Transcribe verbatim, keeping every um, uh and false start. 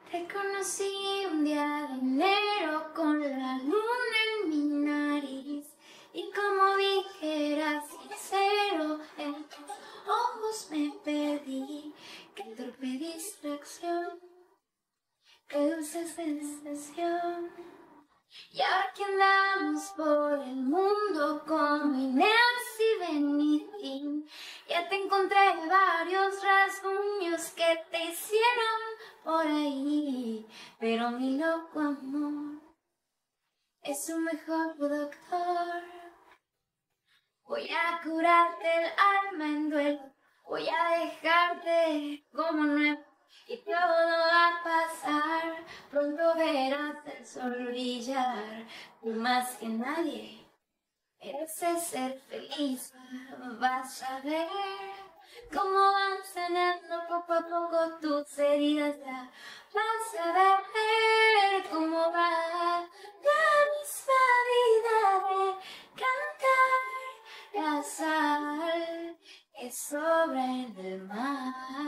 Te conocí un día de enero con la luna en mi nariz y como vi que eras sincero en tus ojos me perdí. Qué torpe distracción, qué dulce sensación. Y ahora que andamos por el mundo como Inés y Benigín, ya te encontré varios rasguños que te hicieron por ahí, pero mi loco amor es un mejor doctor. Voy a curarte el alma en duelo, voy a dejarte como nuevo y todo va a pasar. Pronto verás el sol brillar, tú más que nadie mereces ser feliz. Vas a ver cómo van sanando poco a poco tus heridas ya. Vas a ver cómo va la misma vida de cantar la sal que sobra en el mar.